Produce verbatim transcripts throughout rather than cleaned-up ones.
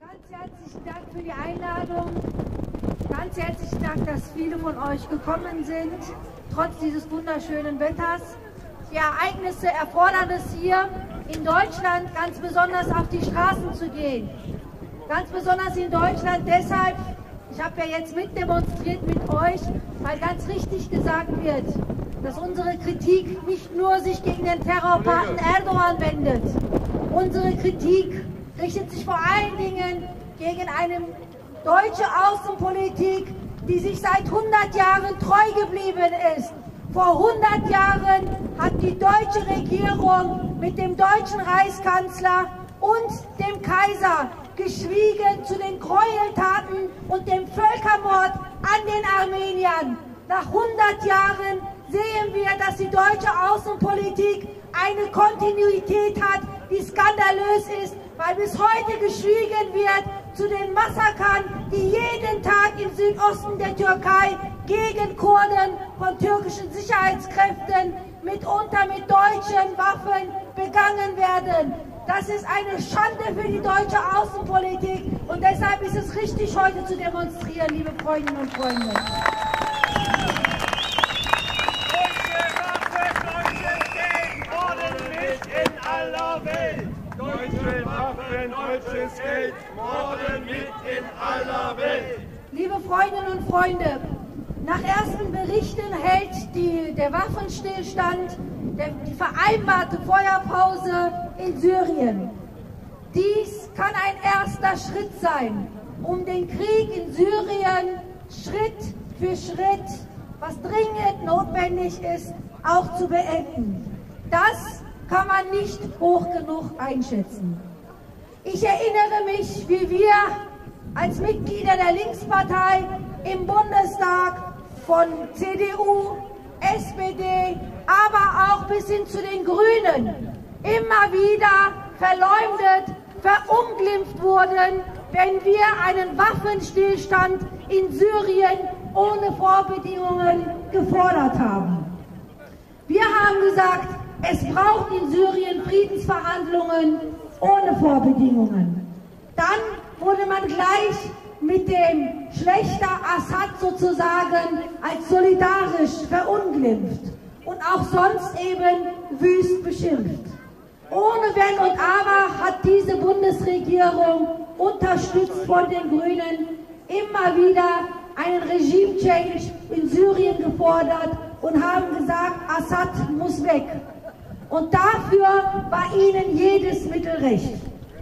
Ganz herzlichen Dank für die Einladung. Ganz herzlichen Dank, dass viele von euch gekommen sind, trotz dieses wunderschönen Wetters. Die Ereignisse erfordern es hier in Deutschland ganz besonders auf die Straßen zu gehen. Ganz besonders in Deutschland deshalb, ich habe ja jetzt mitdemonstriert mit euch, weil ganz richtig gesagt wird, dass unsere Kritik nicht nur sich gegen den Terrorpaten Erdogan wendet. Unsere Kritik richtet sich vor allen Dingen gegen eine deutsche Außenpolitik, die sich seit hundert Jahren treu geblieben ist. Vor hundert Jahren hat die deutsche Regierung mit dem deutschen Reichskanzler und dem Kaiser geschwiegen zu den Gräueltaten und dem Völkermord an den Armeniern. Nach hundert Jahren sehen wir, dass die deutsche Außenpolitik eine Kontinuität hat, die skandalös ist, weil bis heute geschwiegen wird zu den Massakern, die jeden Tag im Südosten der Türkei gegen Kurden von türkischen Sicherheitskräften, mitunter mit deutschen Waffen, begangen werden. Das ist eine Schande für die deutsche Außenpolitik und deshalb ist es richtig, heute zu demonstrieren, liebe Freundinnen und Freunde. Deutsche Waffen, deutsches Geld, Morden mit in aller Welt. Liebe Freundinnen und Freunde, nach ersten Berichten hält die, der Waffenstillstand der, die vereinbarte Feuerpause in Syrien. Dies kann ein erster Schritt sein, um den Krieg in Syrien Schritt für Schritt, was dringend notwendig ist, auch zu beenden. Das kann man nicht hoch genug einschätzen. Ich erinnere mich, wie wir als Mitglieder der Linkspartei im Bundestag von C D U, S P D, aber auch bis hin zu den Grünen immer wieder verleumdet, verunglimpft wurden, wenn wir einen Waffenstillstand in Syrien ohne Vorbedingungen gefordert haben. Wir haben gesagt, es braucht in Syrien Friedensverhandlungen ohne Vorbedingungen. Dann wurde man gleich mit dem Schlächter Assad sozusagen als solidarisch verunglimpft und auch sonst eben wüst beschimpft. Ohne Wenn und Aber hat diese Bundesregierung, unterstützt von den Grünen, immer wieder einen Regime-Change in Syrien gefordert und haben gesagt, Assad muss weg. Und dafür war ihnen jedes Mittel recht.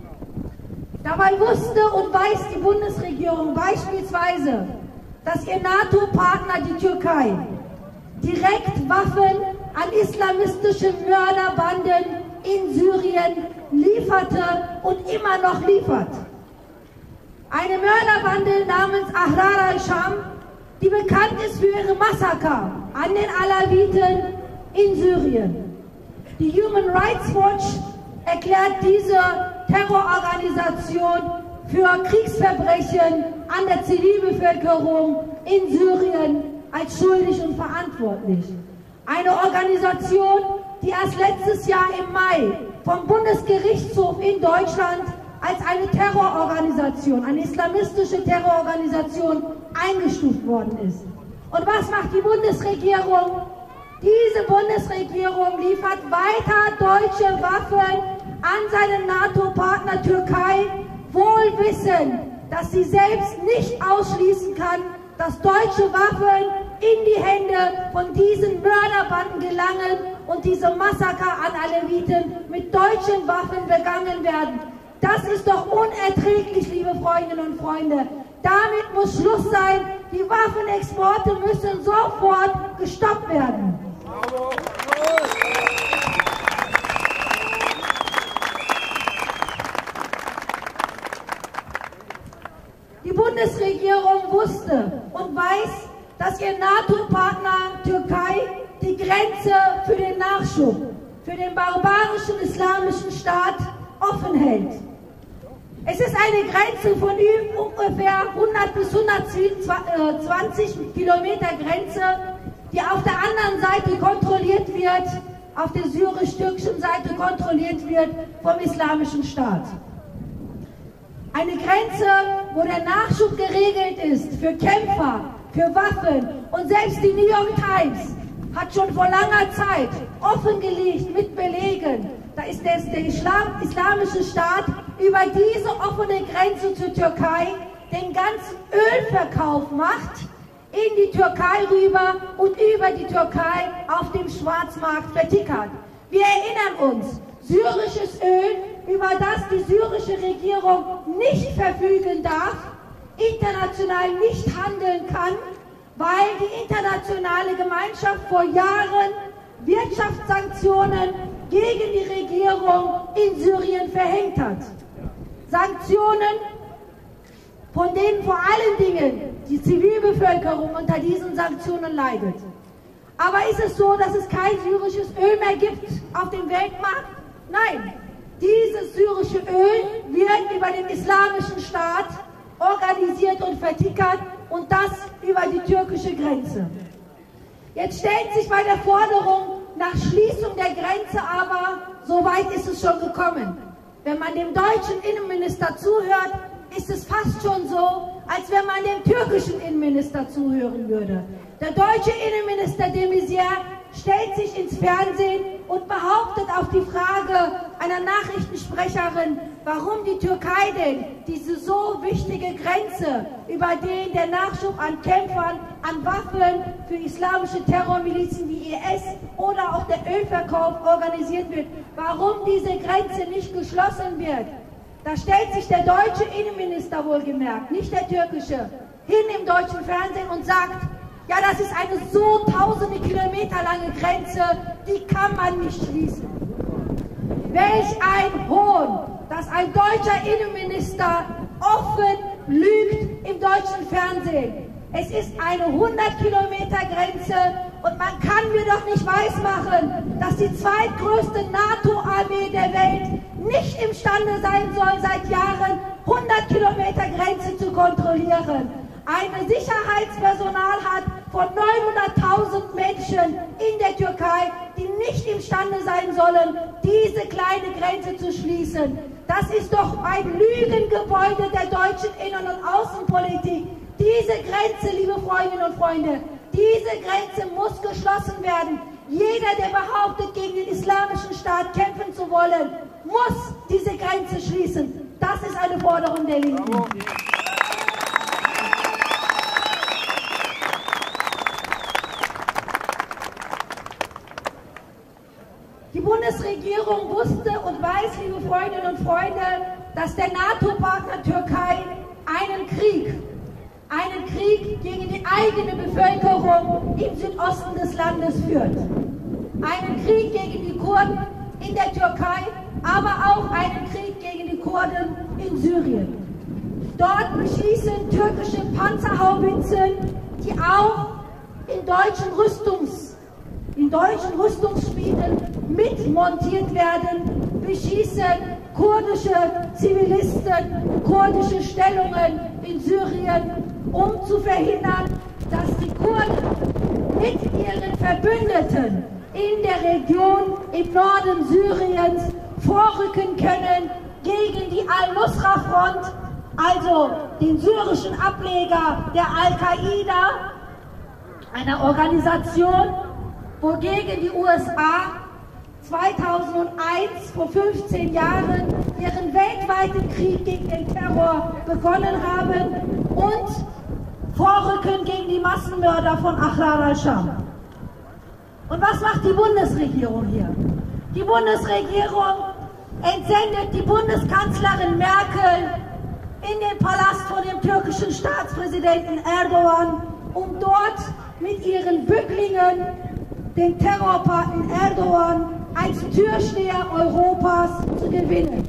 Dabei wusste und weiß die Bundesregierung beispielsweise, dass ihr NATO-Partner, die Türkei, direkt Waffen an islamistische Mörderbanden in Syrien lieferte und immer noch liefert. Eine Mörderbande namens Ahrar al-Sham, die bekannt ist für ihre Massaker an den Alawiten in Syrien. Die Human Rights Watch erklärt diese Terrororganisation für Kriegsverbrechen an der Zivilbevölkerung in Syrien als schuldig und verantwortlich. Eine Organisation, die erst letztes Jahr im Mai vom Bundesgerichtshof in Deutschland als eine Terrororganisation, eine islamistische Terrororganisation eingestuft worden ist. Und was macht die Bundesregierung? Diese Bundesregierung liefert weiter deutsche Waffen an seinen NATO-Partner Türkei, wohl wissend, dass sie selbst nicht ausschließen kann, dass deutsche Waffen in die Hände von diesen Mörderbanden gelangen und diese Massaker an Aleviten mit deutschen Waffen begangen werden. Das ist doch unerträglich, liebe Freundinnen und Freunde. Damit muss Schluss sein. Die Waffenexporte müssen sofort gestoppt werden. Die Bundesregierung wusste und weiß, dass ihr NATO-Partner Türkei die Grenze für den Nachschub, für den barbarischen islamischen Staat offen hält. Es ist eine Grenze von ungefähr hundert bis hundertzwanzig Kilometer Grenze, die auf der anderen Seite kontrolliert wird, auf der syrisch-türkischen Seite kontrolliert wird vom Islamischen Staat. Eine Grenze, wo der Nachschub geregelt ist für Kämpfer, für Waffen. Und selbst die New York Times hat schon vor langer Zeit offengelegt mit Belegen, da ist der, der Islam, islamische Staat über diese offene Grenze zur Türkei den ganzen Ölverkauf macht, in die Türkei rüber und über die Türkei auf dem Schwarzmarkt vertickert. Wir erinnern uns, syrisches Öl, über das die syrische Regierung nicht verfügen darf, international nicht handeln kann, weil die internationale Gemeinschaft vor Jahren Wirtschaftssanktionen gegen die Regierung in Syrien verhängt hat. Sanktionen, von denen vor allen Dingen die Zivilbevölkerung unter diesen Sanktionen leidet. Aber ist es so, dass es kein syrisches Öl mehr gibt auf dem Weltmarkt? Nein, dieses syrische Öl wird über den islamischen Staat organisiert und vertickert und das über die türkische Grenze. Jetzt stellt sich bei der Forderung nach Schließung der Grenze aber, so weit ist es schon gekommen. Wenn man dem deutschen Innenminister zuhört, ist es fast schon so, als wenn man dem türkischen Innenminister zuhören würde. Der deutsche Innenminister de Maizière stellt sich ins Fernsehen und behauptet auf die Frage einer Nachrichtensprecherin, warum die Türkei denn diese so wichtige Grenze, über den der Nachschub an Kämpfern, an Waffen für islamische Terrormilizen wie I S oder auch der Ölverkauf organisiert wird, warum diese Grenze nicht geschlossen wird. Da stellt sich der deutsche Innenminister wohlgemerkt, nicht der türkische, hin im deutschen Fernsehen und sagt, ja, das ist eine so tausende Kilometer lange Grenze, die kann man nicht schließen. Welch ein Hohn, dass ein deutscher Innenminister offen lügt im deutschen Fernsehen. Es ist eine hundert Kilometer Grenze und man kann mir doch nicht weismachen, dass die zweitgrößte NATO-Armee der Welt nicht imstande sein soll, seit Jahren hundert Kilometer Grenze zu kontrollieren. Eine Sicherheitspersonal hat von neunhunderttausend Menschen in der Türkei, die nicht imstande sein sollen, diese kleine Grenze zu schließen. Das ist doch ein Lügengebäude der deutschen Innen- und Außenpolitik. Diese Grenze, liebe Freundinnen und Freunde, diese Grenze muss geschlossen werden. Jeder, der behauptet, gegen den islamischen Staat kämpfen zu wollen, muss diese Grenze schließen. Das ist eine Forderung der Linken. Die Bundesregierung wusste und weiß, liebe Freundinnen und Freunde, dass der NATO-Partner Türkei einen Krieg, einen Krieg gegen die eigene Bevölkerung im Südosten des Landes führt. Einen Krieg gegen die Kurden in der Türkei, aber auch einen Krieg gegen die Kurden in Syrien. Dort beschießen türkische Panzerhaubitzen, die auch in deutschen Rüstungs, in deutschen Rüstungsschmieden mitmontiert werden, beschießen kurdische Zivilisten, kurdische Stellungen in Syrien, um zu verhindern, dass die Kurden mit ihren Verbündeten in der Region im Norden Syriens vorrücken können gegen die Al-Nusra-Front, also den syrischen Ableger der Al-Qaida, einer Organisation, wogegen die U S A zweitausendeins, vor fünfzehn Jahren, ihren weltweiten Krieg gegen den Terror begonnen haben und vorrücken gegen die Massenmörder von Ahrar al-Sham. Und was macht die Bundesregierung hier? Die Bundesregierung entsendet die Bundeskanzlerin Merkel in den Palast von dem türkischen Staatspräsidenten Erdogan, um dort mit ihren Bücklingen den Terrorpaten Erdogan als Türsteher Europas zu gewinnen.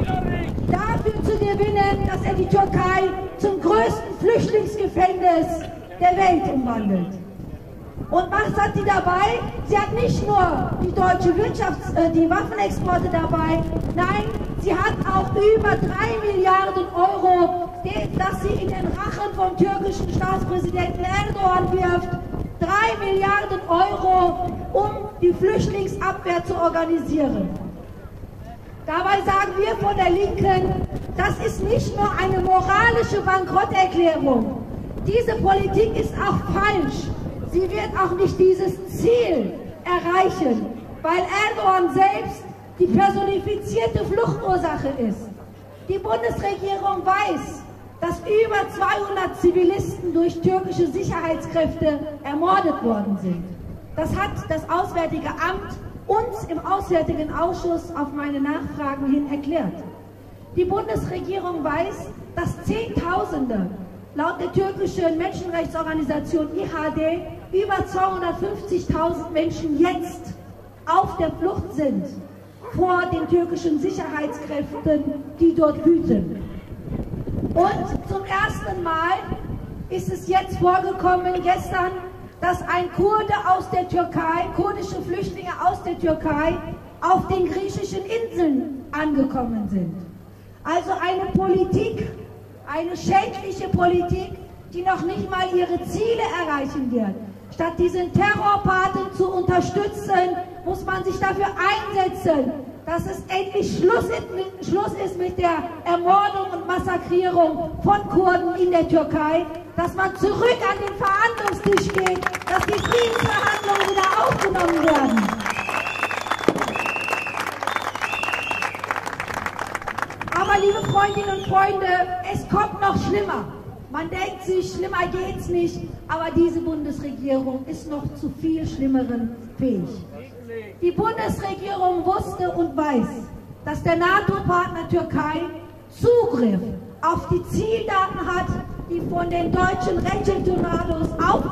Dafür zu gewinnen, dass er die Türkei zum größten Flüchtlingsgefängnis der Welt umwandelt. Und was hat sie dabei? Sie hat nicht nur die deutsche Wirtschafts-, äh, die Waffenexporte dabei, nein, sie hat auch über drei Milliarden Euro, das sie in den Rachen vom türkischen Staatspräsidenten Erdogan wirft. Drei Milliarden Euro, um die Flüchtlingsabwehr zu organisieren. Dabei sagen wir von der Linken, das ist nicht nur eine moralische Bankrotterklärung. Diese Politik ist auch falsch. Sie wird auch nicht dieses Ziel erreichen, weil Erdogan selbst die personifizierte Fluchtursache ist. Die Bundesregierung weiß, dass über zweihundert Zivilisten durch türkische Sicherheitskräfte ermordet worden sind. Das hat das Auswärtige Amt uns im Auswärtigen Ausschuss auf meine Nachfragen hin erklärt. Die Bundesregierung weiß, dass Zehntausende, laut der türkischen Menschenrechtsorganisation I H D, über zweihundertfünfzigtausend Menschen jetzt auf der Flucht sind vor den türkischen Sicherheitskräften, die dort wüten. Und zum ersten Mal ist es jetzt vorgekommen, gestern, dass ein Kurde aus der Türkei, kurdische Flüchtlinge aus der Türkei, auf den griechischen Inseln angekommen sind. Also eine Politik, eine schädliche Politik, die noch nicht mal ihre Ziele erreichen wird. Statt diesen Terrorpaten zu unterstützen, muss man sich dafür einsetzen, dass es endlich Schluss ist, Schluss ist mit der Ermordung und Massakrierung von Kurden in der Türkei, dass man zurück an den Verhandlungstisch geht, dass die Friedensverhandlungen wieder aufgenommen werden. Aber liebe Freundinnen und Freunde, es kommt noch schlimmer. Man denkt sich, schlimmer geht's nicht, aber diese Bundesregierung ist noch zu viel Schlimmeren fähig. Die Bundesregierung wusste und weiß, dass der NATO-Partner Türkei Zugriff auf die Zieldaten hat, die von den deutschen Rachel-Tornados,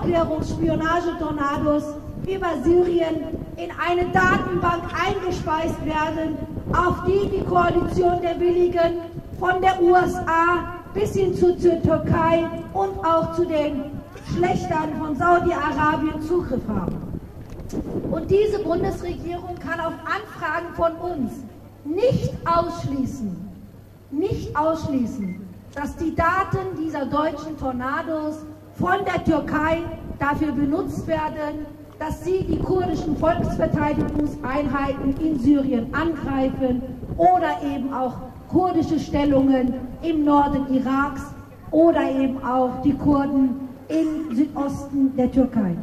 Aufklärungsspionage-Tornados über Syrien in eine Datenbank eingespeist werden, auf die die Koalition der Willigen von der U S A bis hin zu, zur Türkei und auch zu den Schlechtern von Saudi-Arabien Zugriff haben. Und diese Bundesregierung kann auf Anfragen von uns nicht ausschließen, nicht ausschließen, dass die Daten dieser deutschen Tornados von der Türkei dafür benutzt werden, dass sie die kurdischen Volksverteidigungseinheiten in Syrien angreifen oder eben auch kurdische Stellungen im Norden Iraks oder eben auch die Kurden im Südosten der Türkei.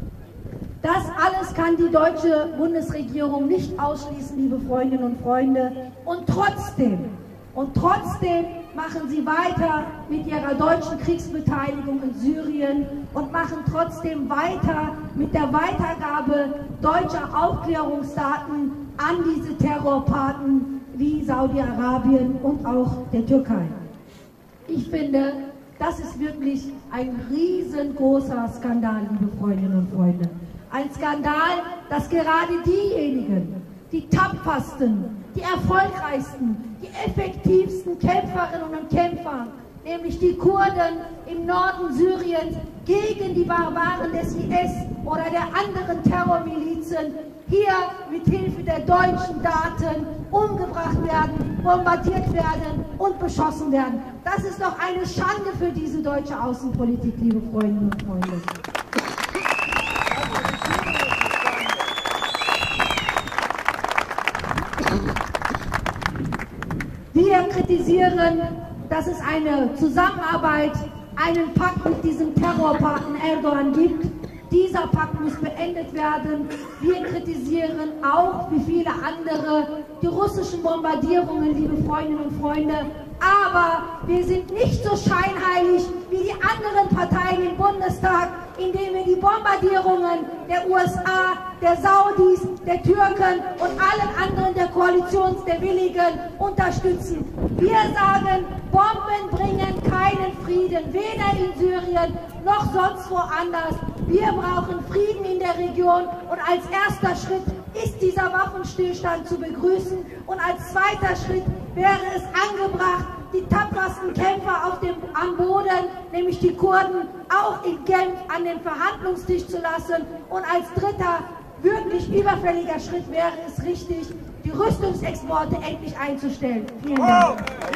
Das alles kann die deutsche Bundesregierung nicht ausschließen, liebe Freundinnen und Freunde. Und trotzdem, und trotzdem machen sie weiter mit ihrer deutschen Kriegsbeteiligung in Syrien und machen trotzdem weiter mit der Weitergabe deutscher Aufklärungsdaten an diese Terrorpaten wie Saudi-Arabien und auch der Türkei. Ich finde, das ist wirklich ein riesengroßer Skandal, liebe Freundinnen und Freunde. Ein Skandal, dass gerade diejenigen, die tapfersten, die erfolgreichsten, die effektivsten Kämpferinnen und Kämpfer, nämlich die Kurden im Norden Syriens, gegen die Barbaren des I S oder der anderen Terrormilizen hier mit Hilfe der deutschen Daten umgebracht werden, bombardiert werden und beschossen werden. Das ist doch eine Schande für diese deutsche Außenpolitik, liebe Freundinnen und Freunde. Wir kritisieren, dass es eine Zusammenarbeit, einen Pakt mit diesem Terrorpartner Erdogan gibt. Dieser Pakt muss beendet werden. Wir kritisieren auch, wie viele andere, die russischen Bombardierungen, liebe Freundinnen und Freunde. Aber wir sind nicht so scheinheilig wie die anderen Parteien im Bundestag, indem wir die Bombardierungen der U S A, der Saudis, der Türken und allen anderen der Koalition der Willigen unterstützen. Wir sagen, Bomben bringen keinen Frieden, weder in Syrien noch sonst woanders. Wir brauchen Frieden in der Region und als erster Schritt ist dieser Waffenstillstand zu begrüßen und als zweiter Schritt wäre es angebracht, die tapfersten Kämpfer auf dem, am Boden, nämlich die Kurden, auch in Genf an den Verhandlungstisch zu lassen. Und als dritter, wirklich überfälliger Schritt wäre es richtig, die Rüstungsexporte endlich einzustellen. Vielen Dank.